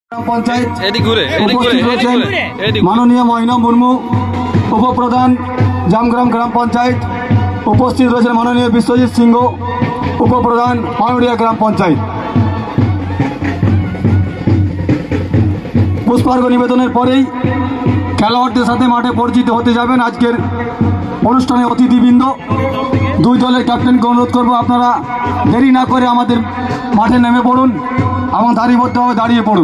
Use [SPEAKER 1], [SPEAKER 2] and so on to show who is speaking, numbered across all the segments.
[SPEAKER 1] माननीय महीना मुर्मू उपप्रधान jamgram ग्राम पंचायत उपस्थित रही माननीय विश्वजित सिंह उपप्रधान मेमोरियल ग्राम पंचायत पुष्पार्घ्य निवेदन पर खेलोयाड़देर साथे माठे परिचित होते जाबेन आजकेर अनुष्ठाने अतिथिबृंद दुई दलेर कैप्टेनके अनुरोध करब आपनारा देरी ना करे आमादेर माठे नेमे पड़ुन एबं सारिबद्धभावे दाड़िये पड़ुन।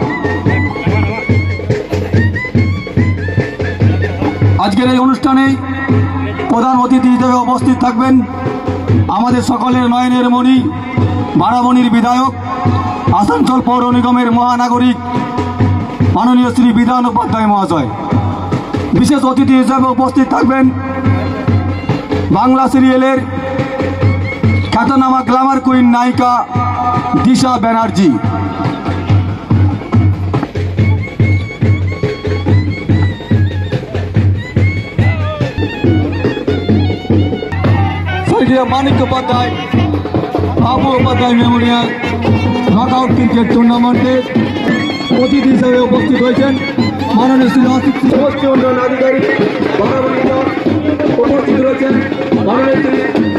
[SPEAKER 1] आजकेर এই অনুষ্ঠানে প্রধান অতিথি হিসেবে উপস্থিত থাকবেন আমাদের সকলের নয়নের মণি বারাবণীর বিধায়ক আসানসোল পৌর নিগমের মহানাগরিক মাননীয় শ্রী বিধান উপাধ্যায় মহাশয়। বিশেষ অতিথি হিসেবে উপস্থিত থাকবেন বাংলা সিরিয়ালের খ্যাতনামা গ্ল্যামার কুইন নায়িকা Disha Banerjee. Manik Upadhyay Papu Upadhyay memorial knockout cricket टूर्नामेंटे अतिथि हिसाবে उपस्थित হয়েছেন माननीय श्री সমষ্টি উন্নয়ন আধিকারিক উপস্থিত রয়েছেন মাননীয় শ্রী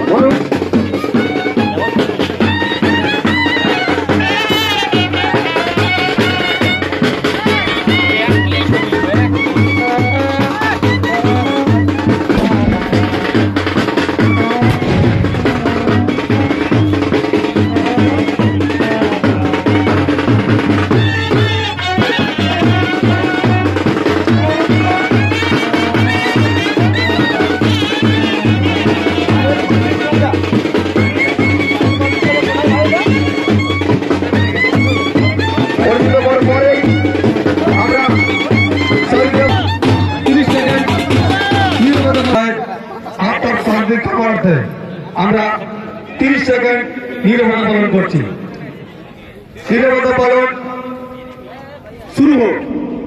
[SPEAKER 1] আমরা 30 সেকেন্ড নীরবতা পালন করছি। নীরবতা পালন শুরু হোক।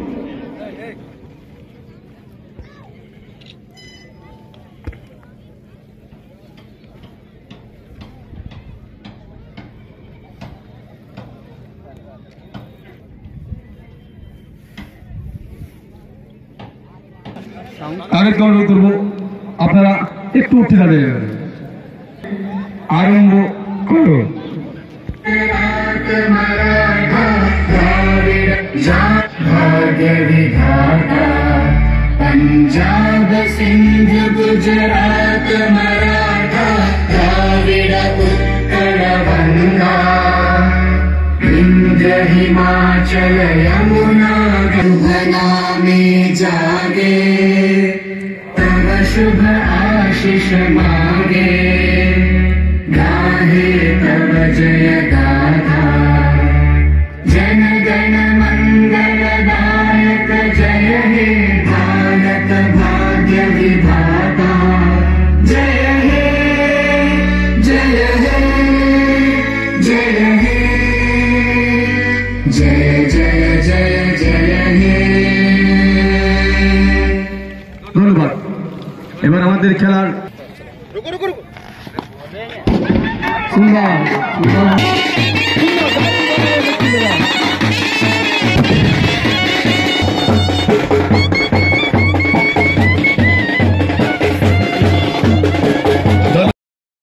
[SPEAKER 1] তাদেরকে অনুরোধ করবো আপনারা একটু উঠে দাঁড়িয়ে आरंभ करो। भाग्य विधाता पंजाब सिंध गुजरात मराठा द्राविड़ उत्कल गंगा विंध्य हिमाचल यमुना गंगा में जागे तब शुभ आशीष मांगे गाहे तब जय गाथा जन गण मंगल दायक जय हे भारत भाग्य विधाता जय हे जय हे जय हे जय जय जय जय हे। धन्यवाद। এবার আমাদের খেলার সুন্দর